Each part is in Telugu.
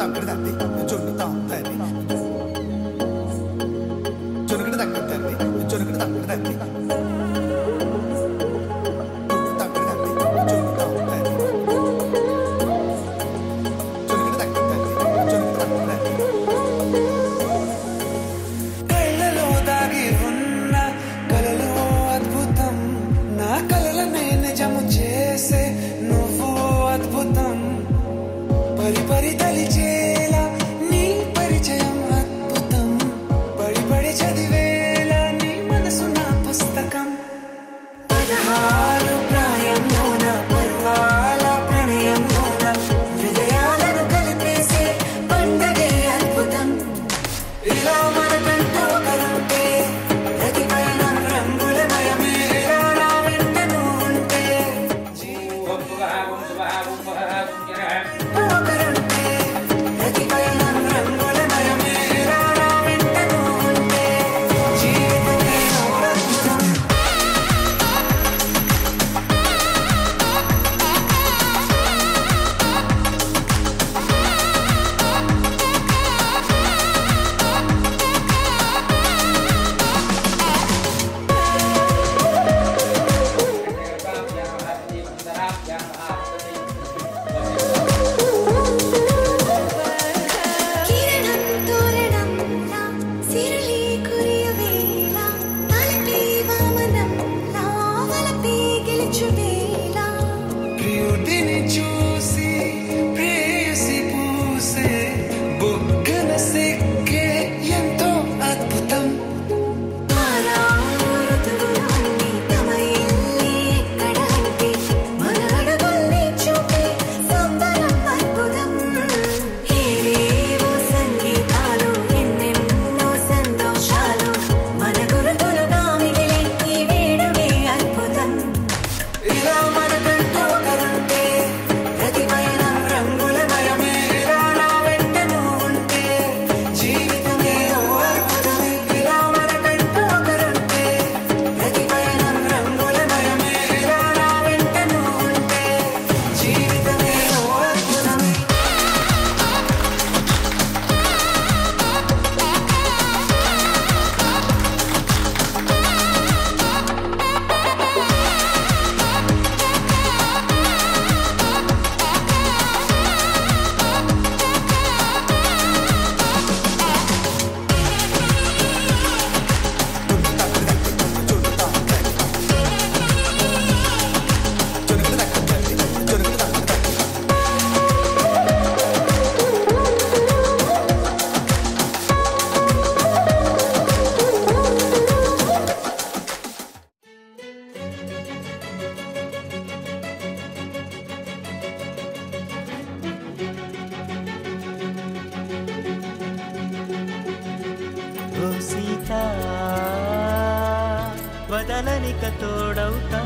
వదలనిక తోడవుతా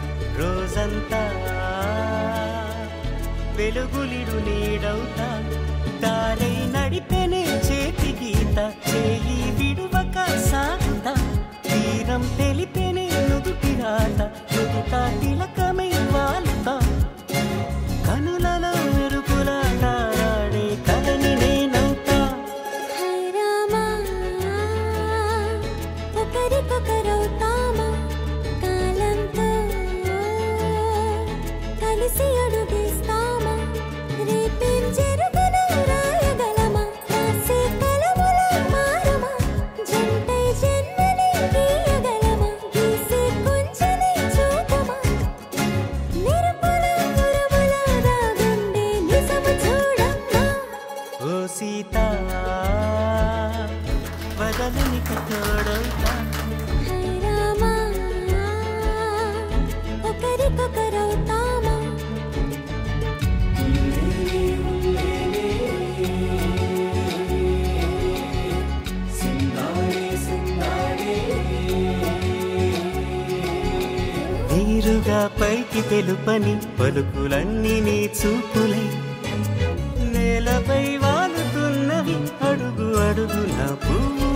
రోజంతా వెలుగులిడు నీడవుతా దారై నడిపెనే చేతి గీత చేయి విడువక సాగుతా తీరం తెలిపెనే నుదుటి రాత నుదుట తిలకమై వాలుతా కనులలో మెరుపులాడే కలని నేనవుతా ఒకరికొకరవుతామా కాలంతో కలిసి అడుగేస్తామా రేపేం జరుగునో రాయగలమా రాసే కలముల మారమా జంటై జన్మని గీయగలమా గీసే కొంచెని చూపమా మెరుపుల ఉరుముల దాగుండే నిజము చూడమ్మా ఓ సీత వదలనిక తోడవుతా ఒకరికొకరవుతామా నీరుగా పైకి తెలుపని పలుకులన్నీ నీ చూపులై నేలపై వాలుతున్నవి అడుగు అడుగున పువ్వు